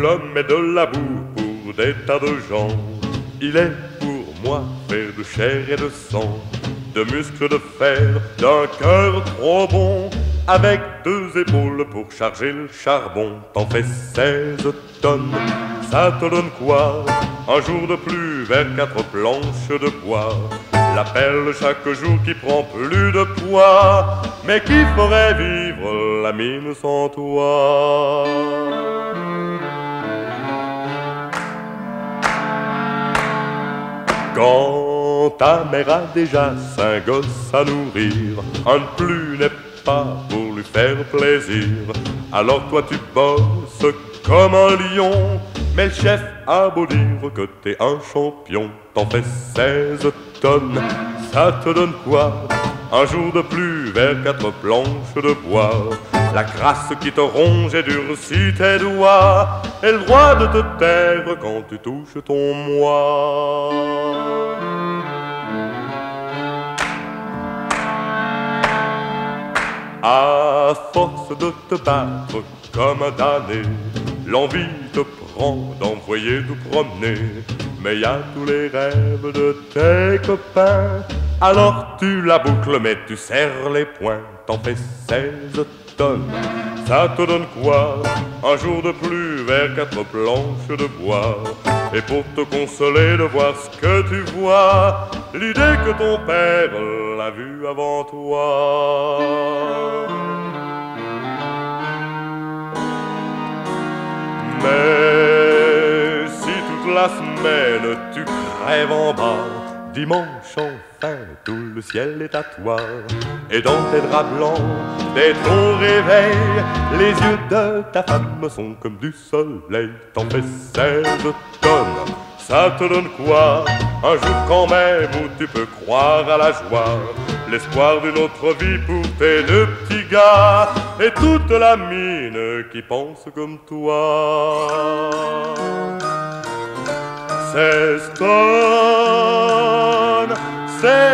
l'homme est de la boue pour des tas de gens. Il est pour moi fait de chair et de sang, de muscles de fer, d'un cœur trop bon, avec 2 épaules pour charger le charbon. T'en fais 16 tonnes, ça te donne quoi? Un jour de plus vers 4 planches de bois. La pelle chaque jour qui prend plus de poids, mais qui ferait vivre la mine sans toi? Quand ta mère a déjà 5 gosses à nourrir, un de plus n'est pas pour lui faire plaisir. Alors toi tu bosses comme un lion, mais le chef a beau dire que t'es un champion. T'en fais 16 tonnes, ça te donne quoi? Un jour de plus vers 4 planches de bois. La crasse qui te ronge et durcit tes doigts, et le droit de te taire quand tu touches ton moi. À force de te battre comme un damné, l'envie te prend d'envoyer tout promener. Mais y a tous les rêves de tes copains, alors tu la boucles mais tu serres les poings. T'en fais 16 tonnes, ça te donne quoi? Un jour de plus vers 4 planches de bois. Et pour te consoler de voir ce que tu vois, l'idée que ton père l'a vu avant toi. Mais si toute la semaine tu crèves en bas, dimanche enfin tout le ciel est à toi. Et dans tes draps blancs, dès ton réveil, les yeux de ta femme sont comme du soleil. T'en fais 16 tonnes, ça te donne quoi? Un jour quand même où tu peux croire à la joie, l'espoir d'une autre vie pour tes 2 petits gars, et toute la mine qui pense comme toi. 16 tonnes, 16